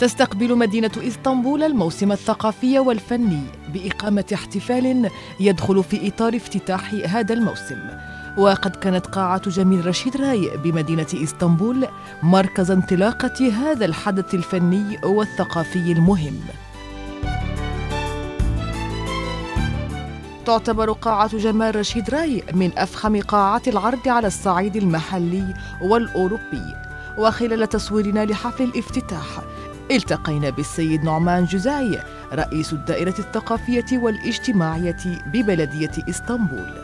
تستقبل مدينة إسطنبول الموسم الثقافي والفني بإقامة احتفال يدخل في إطار افتتاح هذا الموسم. وقد كانت قاعة جميل رشيد راي بمدينة إسطنبول مركز انطلاقة هذا الحدث الفني والثقافي المهم. تعتبر قاعة جمال رشيد راي من أفخم قاعات العرض على الصعيد المحلي والأوروبي. وخلال تصويرنا لحفل الافتتاح التقينا بالسيد نعمان جزاي رئيس الدائرة الثقافية والاجتماعية ببلدية إسطنبول.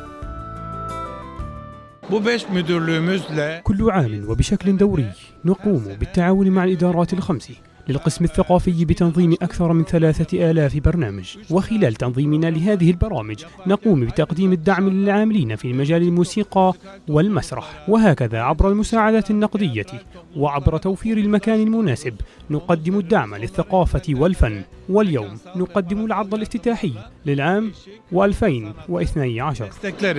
كل عام وبشكل دوري نقوم بالتعاون مع الإدارات الخمس للقسم الثقافي بتنظيم أكثر من 3000 برنامج، وخلال تنظيمنا لهذه البرامج نقوم بتقديم الدعم للعاملين في مجال الموسيقى والمسرح، وهكذا عبر المساعدات النقدية وعبر توفير المكان المناسب نقدم الدعم للثقافة والفن. واليوم نقدم العرض الافتتاحي للعام 2012.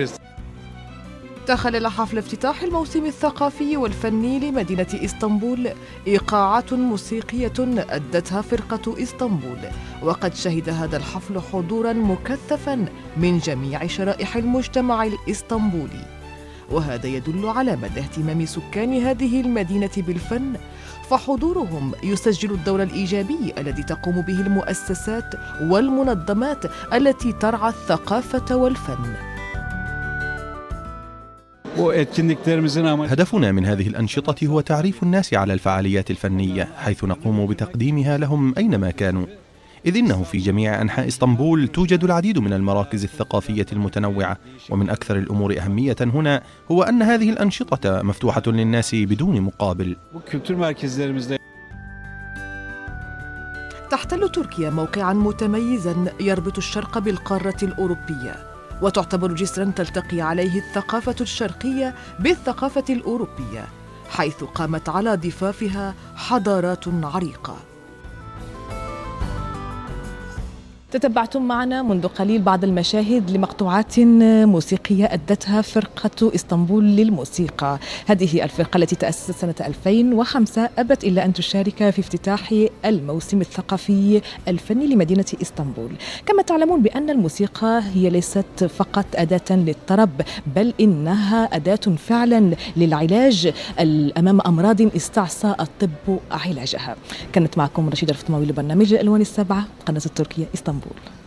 تخلل حفل افتتاح الموسم الثقافي والفني لمدينة إسطنبول إيقاعات موسيقية أدتها فرقة إسطنبول، وقد شهد هذا الحفل حضوراً مكثفاً من جميع شرائح المجتمع الإسطنبولي، وهذا يدل على مدى اهتمام سكان هذه المدينة بالفن، فحضورهم يسجل الدور الإيجابي الذي تقوم به المؤسسات والمنظمات التي ترعى الثقافة والفن. هدفنا من هذه الأنشطة هو تعريف الناس على الفعاليات الفنية، حيث نقوم بتقديمها لهم أينما كانوا، إذ إنه في جميع أنحاء إسطنبول توجد العديد من المراكز الثقافية المتنوعة. ومن أكثر الأمور أهمية هنا هو أن هذه الأنشطة مفتوحة للناس بدون مقابل. تحتل تركيا موقعاً متميزاً يربط الشرق بالقارة الأوروبية، وتعتبر جسراً تلتقي عليه الثقافة الشرقية بالثقافة الأوروبية، حيث قامت على ضفافها حضارات عريقة. تتبعتم معنا منذ قليل بعض المشاهد لمقطوعات موسيقية أدتها فرقة إسطنبول للموسيقى. هذه الفرقة التي تأسست سنة 2005 أبت إلا أن تشارك في افتتاح الموسم الثقافي الفني لمدينة إسطنبول. كما تعلمون بأن الموسيقى هي ليست فقط أداة للطرب، بل إنها أداة فعلا للعلاج أمام أمراض استعصى الطب علاجها. كانت معكم رشيدة الفطماوي لبرنامج الألوان السبعة، قناة التركية إسطنبول.